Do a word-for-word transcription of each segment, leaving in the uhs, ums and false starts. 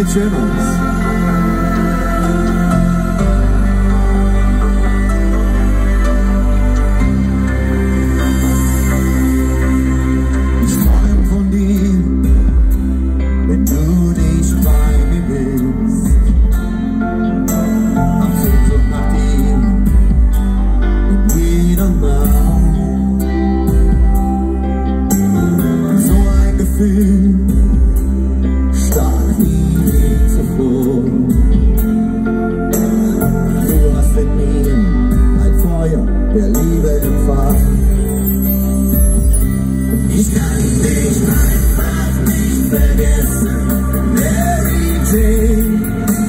sieht schön aus. Ich träum von dir, wenn du dich bei mir bist. Hab Sehnsucht nach dir und jeder Nacht. So ein Gefühl, stark wie nie zuvor. Du hast in mir ein Feuer der Liebe entfacht. Ich kann dich einfach nicht vergessen, Mary Jane.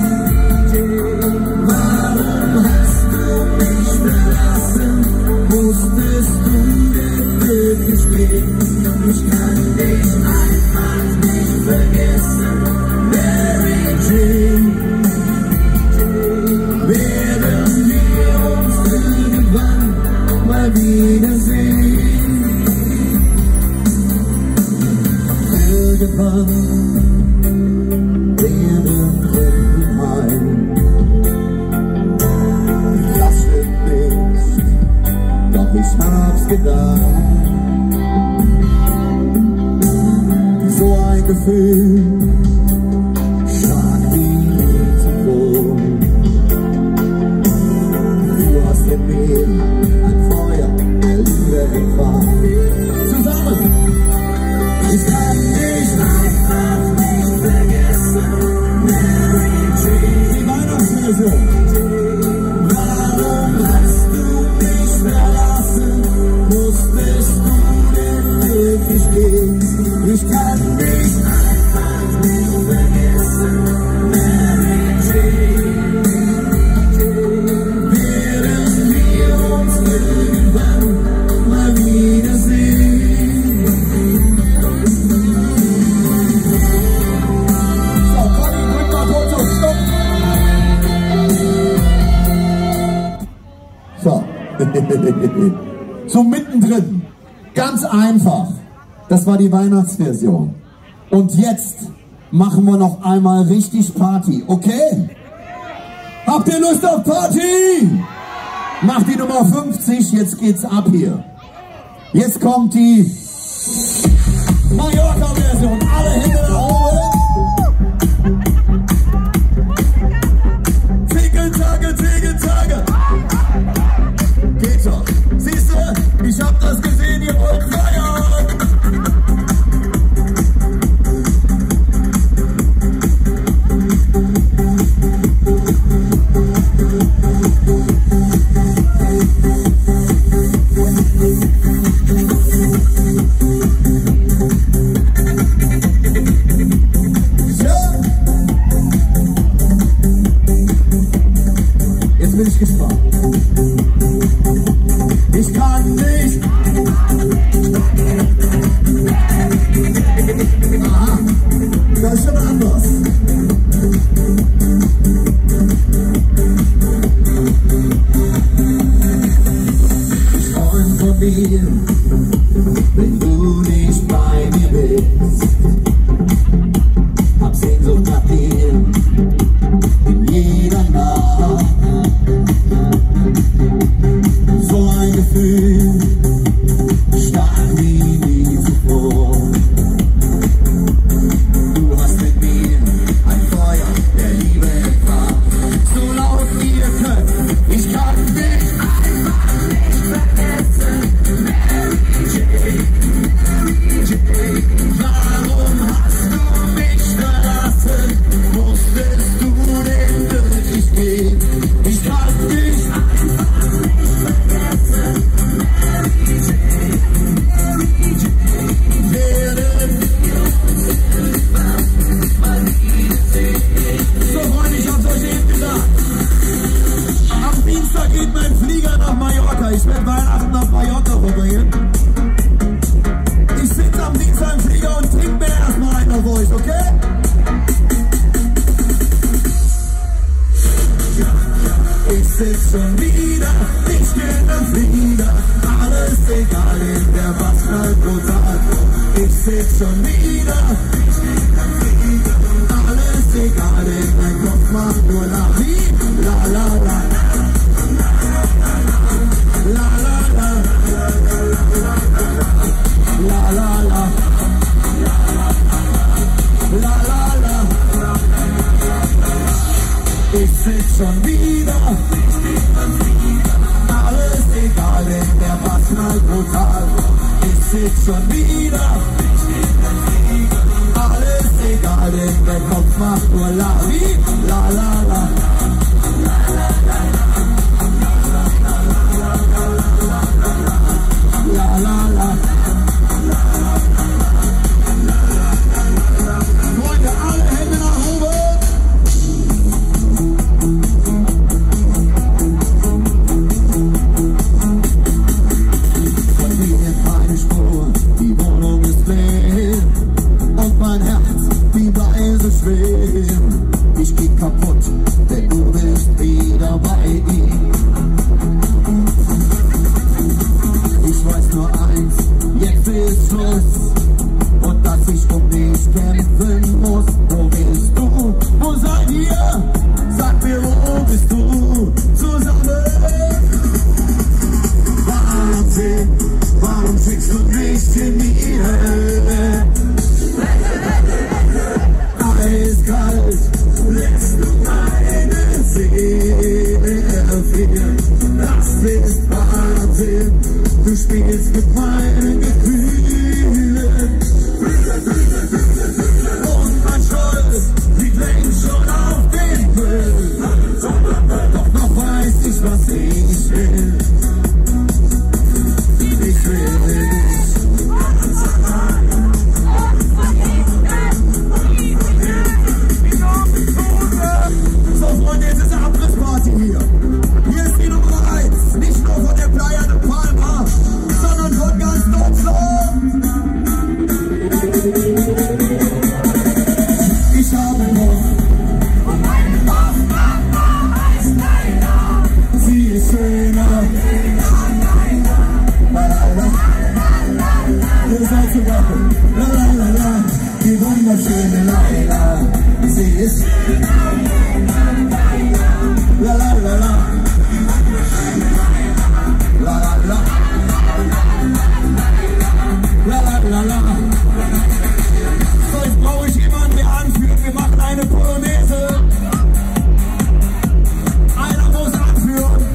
Warum hast du mich verlassen? Musstest du denn wirklich gehen? Ich kann dich einfach nicht vergessen, Mary Jane. Werden wir uns irgendwann mal wiedersehen? Irgendwann werden wir heim. Das stimmt nicht, doch ich hab's gedacht. So ein Gefühl, stark wie nie zuvor. Du hast in mir ein Feuer der Liebe entfacht. Zusammen! Ich kann dich einfach nicht vergessen, Mary Jane. Die Weihnachtsversion. Warum hast du mich verlassen? Musstest du denn wirklich gehen? Ich kann dich einfach nicht vergessen, Mary Jane. Werden wir uns irgendwann mal wiedersehen? So, so mittendrin, ganz einfach, das war die Weihnachtsversion. Und jetzt machen wir noch einmal richtig Party, okay? Habt ihr Lust auf Party? Macht die Nummer fünfzig, jetzt geht's ab hier. Jetzt kommt die Mallorca-Version, alle Hände nach oben. Tage, Tage, Tage. Geht doch. Siehst du, ich hab das gesehen, ihr wollt feiern. Jetzt bin ich gespannt. Ich kann nicht. Aha, das ist schon anders. Ich träum von dir, wenn du nicht bei mir bist. Hab Sehnsucht nach dir in jeder Nacht. So ein Gefühl, stark wie nie zuvor. Du hast mit mir ein Feuer der Liebe entfacht. So laut ihr könnt, ich kann dich einfach nicht vergessen, Mary Jane, Mary Jane. Warum hast du mich verlassen? Musstest du denn wirklich gehen? Ich kann dich einfach nicht vergessen, Mary Jane, Mary Jane. Werden wir uns irgendwann mal wiedersehen? So, Freunde, ich hab's euch eben gesagt. Am Dienstag geht mein Flieger nach Mallorca. Ich werde Weihnachten auf Mallorca verbringen. Ich sitze am Dienstag im Flieger und trinke mir erstmal einen auf euch, okay? Ich sitz schon wieder, ich bin am Flieger, alles egal, in der Bass knallt brutal. Ich sitz schon wieder, ich bin am Flieger, alles egal. ich sitz schon wieder. Alles egal, denn mein Kopf macht nur la, wie? La la la. La la la. Freunde, alle Hände nach oben. Von mir keine Spur, die Wohnung ist leer. Und mein Herz, wie bei so schwer. Ich geh kaputt, denn du bist wieder bei ihm. Ich weiß nur eins, jetzt ist Schluss. Und dass ich um dich kämpfen muss. Wo bist du? Wo seid ihr? Sag mir, wo bist du? Zusammen. Wahnsinn, warum schickst du nicht in die Höhe? Eiskalt lässt du meine Seele erfrieren. Das ist Wahnsinn, du spielst mit meinen Gefühlen. Und mein Stolz liegt längst schon auf den Müll. Doch noch weiß ich, was ich will. Ich will dich. So, Freunde, jetzt ist eine Abrissparty hier. Hier ist die Nummer eins. Nicht nur von der Playa de Palma, sondern von ganz Deutschland. Ich habe noch. Und meine Dorfmama heißt Leila. Sie ist schöner. La la la. Ihr seid zu wachen. La la la la. Die wunderschöne Leila. Sie ist. La la la la. La la la. La la la la. So, jetzt brauche ich jemanden, der anführt. Wir machen eine Polonaise. Einer muss anführen.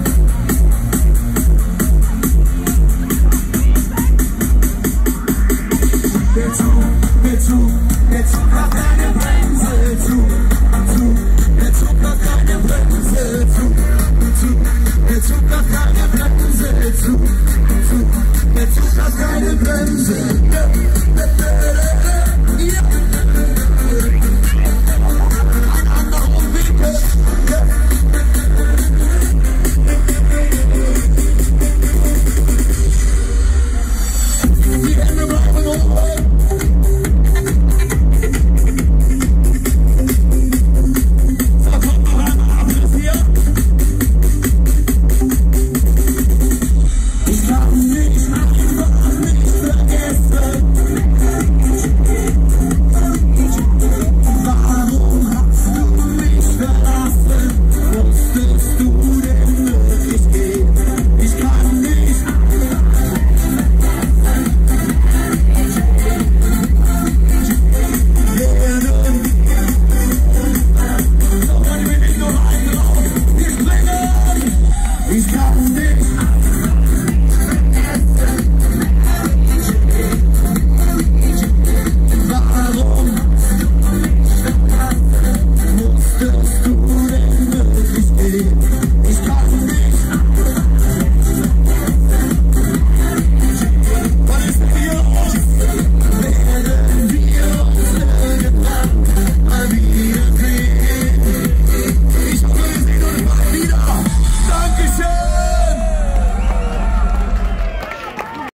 Der Zug, der Zug, der Zug hat eine Bremse. Zug, Zug, der Zug hat keine Bremse. Zug, Zug, der Zug hat keine Bremse. Zug, Zug, der Zug hat keine Bremse. Ja.